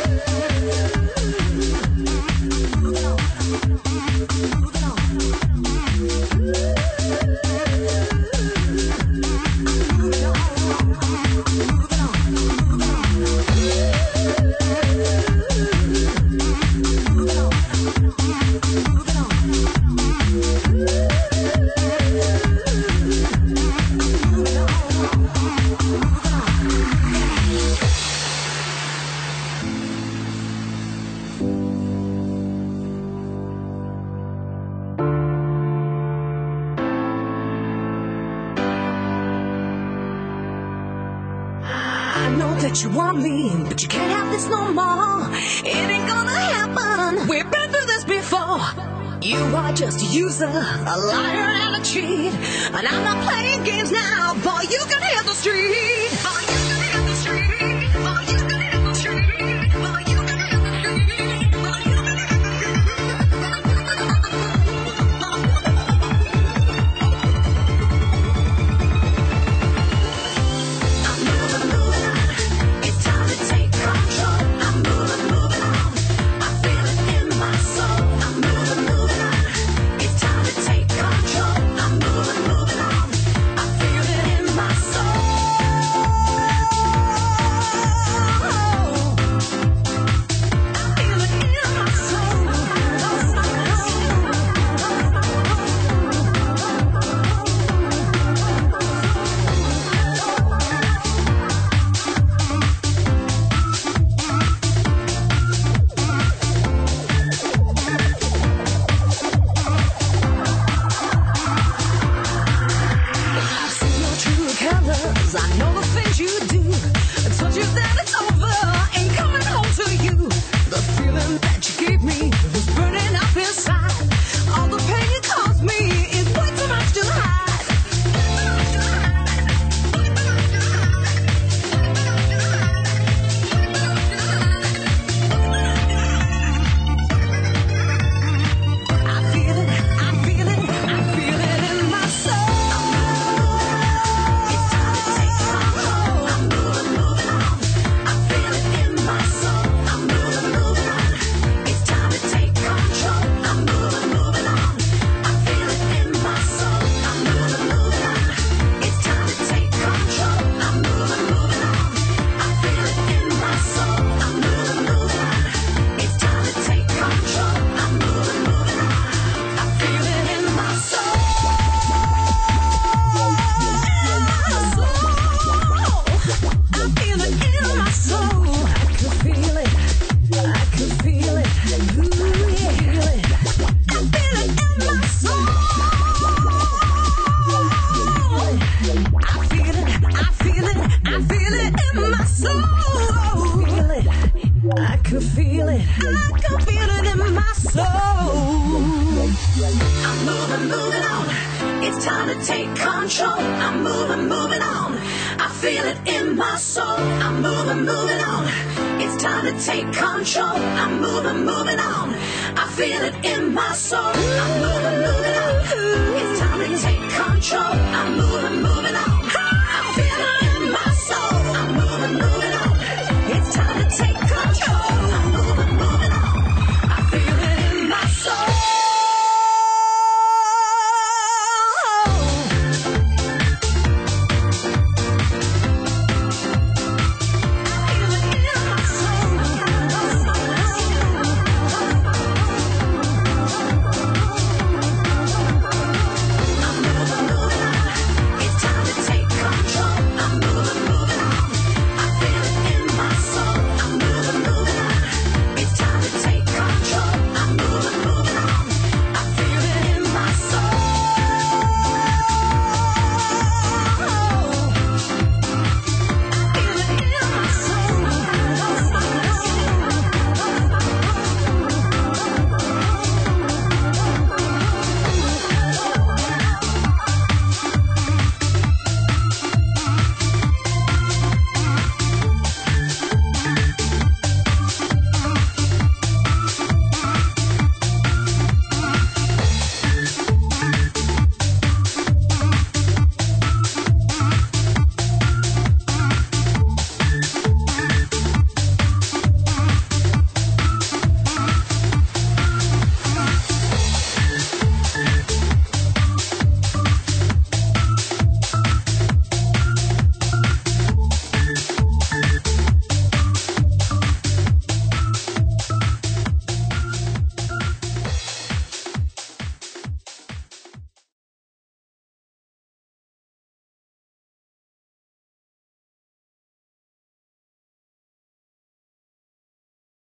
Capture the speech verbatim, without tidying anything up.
I know that you want me, but you can't have this no more. It ain't gonna happen. We've been through this before. You are just a user, a liar and a cheat. And I'm not playing games now. Boy, you can hit the street. Boy, you can hit the street. Boy, you can hit the street. Boy, you can hit the street. Boy, you can hit the I know the things you do. I told you that it's over, ain't coming home to you. The feeling that you gave me was burning up inside. All the pain you caused me is way too much to hide. I feel it, I feel it, I feel it in my soul. I can feel it, I can feel it in my soul. I'm moving, moving on. It's time to take control. I'm moving, moving on. I feel it in my soul. I'm moving, moving on. It's time to take control. I'm moving, moving on. I feel it in my soul. I'm moving, moving on. It's time to take control. I'm moving, moving on.